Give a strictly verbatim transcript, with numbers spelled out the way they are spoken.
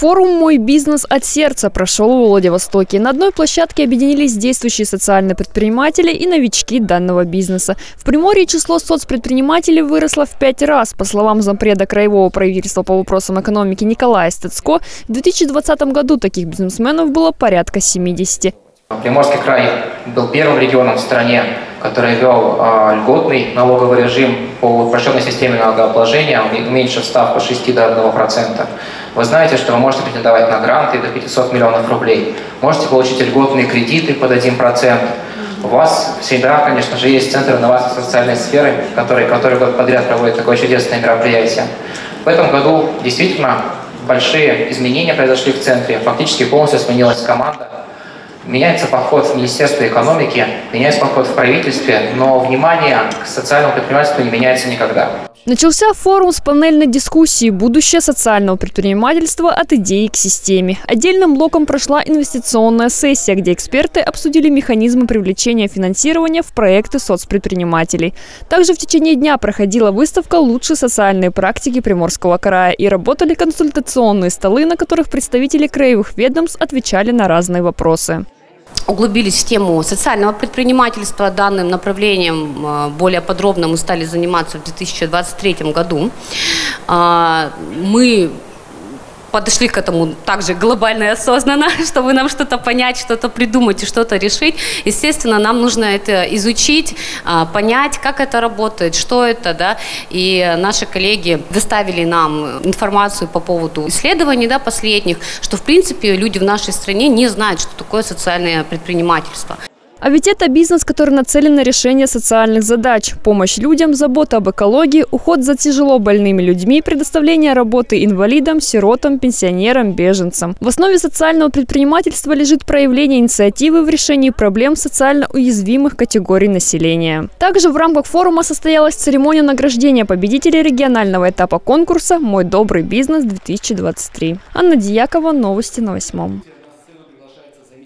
Форум «Мой бизнес от сердца» прошел в Владивостоке. На одной площадке объединились действующие социальные предприниматели и новички данного бизнеса. В Приморье число соцпредпринимателей выросло в пять раз. По словам зампреда краевого правительства по вопросам экономики Николая Стецко, в две тысячи двадцатом году таких бизнесменов было порядка семидесяти. Приморский край был первым регионом в стране, который ввел э, льготный налоговый режим по упрощенной системе налогообложения, уменьшив ставку с шести до одного процента. Вы знаете, что вы можете претендовать на гранты до пятисот миллионов рублей. Можете получить льготные кредиты под один процент. У вас всегда, конечно же, есть Центр инноваций социальной сферы, который, который год подряд проводит такое чудесное мероприятие. В этом году действительно большие изменения произошли в центре. Фактически полностью сменилась команда. Меняется подход в Министерстве экономики, меняется подход в правительстве, но внимание к социальному предпринимательству не меняется никогда. Начался форум с панельной дискуссии «Будущее социального предпринимательства от идеи к системе». Отдельным блоком прошла инвестиционная сессия, где эксперты обсудили механизмы привлечения финансирования в проекты соцпредпринимателей. Также в течение дня проходила выставка «Лучшие социальные практики Приморского края» и работали консультационные столы, на которых представители краевых ведомств отвечали на разные вопросы. Углубились в тему социального предпринимательства. Данным направлением более подробно мы стали заниматься в две тысячи двадцать третьем году. Мы подошли к этому также глобально и осознанно, чтобы нам что-то понять, что-то придумать и что-то решить. Естественно, нам нужно это изучить, понять, как это работает, что это, да. И наши коллеги доставили нам информацию по поводу исследований, да, последних, что, в принципе, люди в нашей стране не знают, что такое социальное предпринимательство. А ведь это бизнес, который нацелен на решение социальных задач, помощь людям, забота об экологии, уход за тяжело больными людьми, предоставление работы инвалидам, сиротам, пенсионерам, беженцам. В основе социального предпринимательства лежит проявление инициативы в решении проблем социально уязвимых категорий населения. Также в рамках форума состоялась церемония награждения победителей регионального этапа конкурса «Мой добрый бизнес-две тысячи двадцать три». Анна Дьякова, новости на восьмом.